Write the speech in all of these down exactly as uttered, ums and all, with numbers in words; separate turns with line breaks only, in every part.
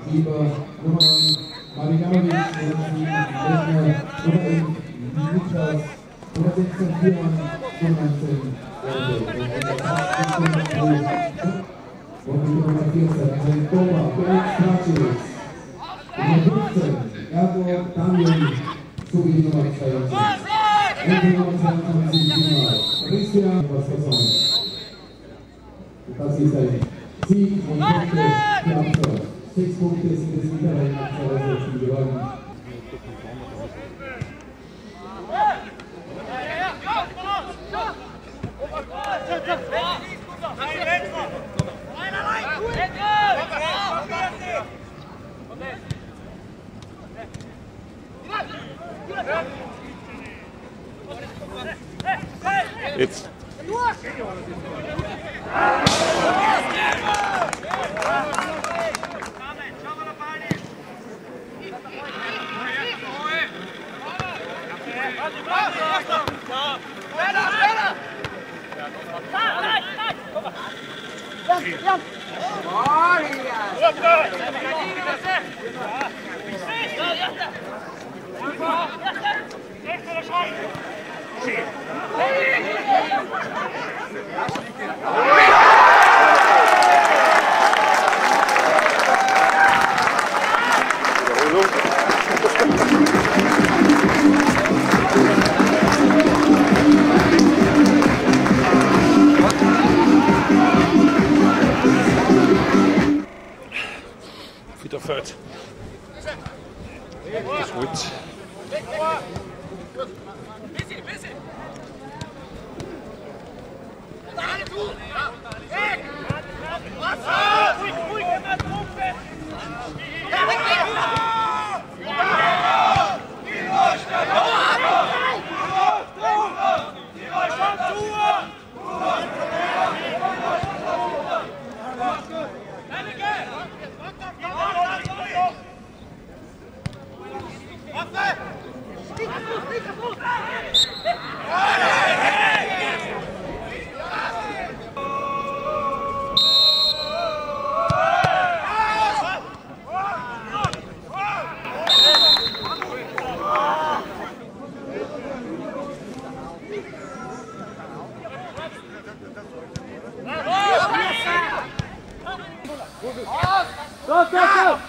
Geber Nummer neun, Mariganovic, Nummer sieben, Lechner, Nummer elf, Niklas, Nummer sechzehn, Kuhan, Nummer neunzehn, und die Nummer vierzehn, ein Thomas, Felix Kratschis, Nummer fünfzehn, Ergo Daniel, sowie die Nummer zweiundzwanzig. Und die Nummer zweiundzwanzig, Christian, was versäumt. Das ist ein Sieg und Punkte für Abfall. Sechs Punkte sind es wieder ein Abfall geworden.
Jetzt. Wieder fällt. Das gut.
Go, go, go!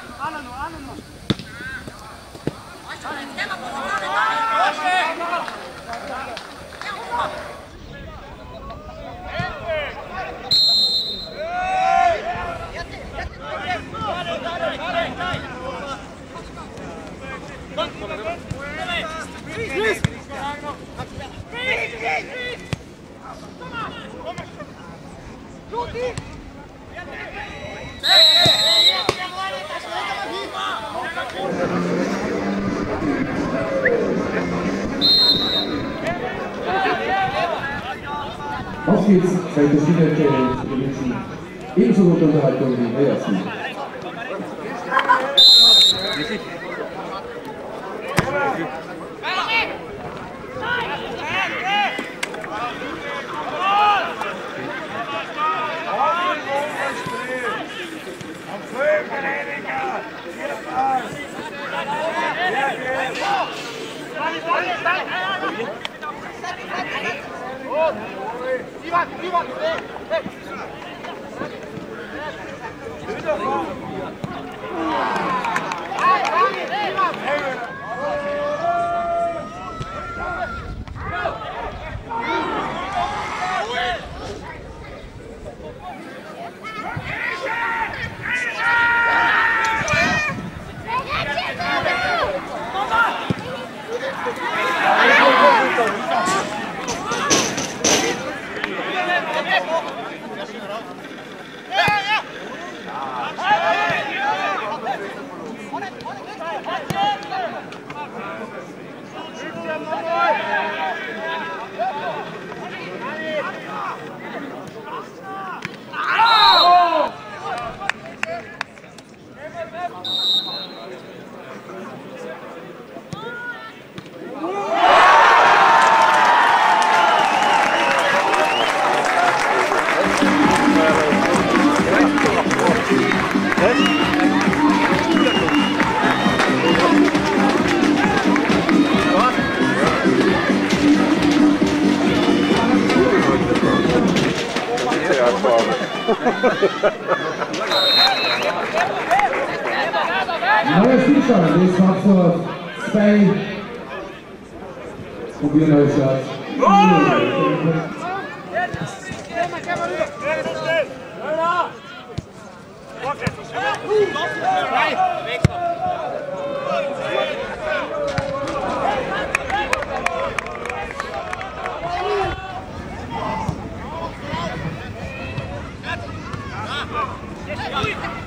Auf geht's, zeigt das wieder für die Menschen. Ebenso gute Unterhaltung wie der ersten.
Ivan, Ivan, hey, hey!
uitkomen.
Neuer Spielstand, dit gaat voor twee. Probier Neustadt.
Yes,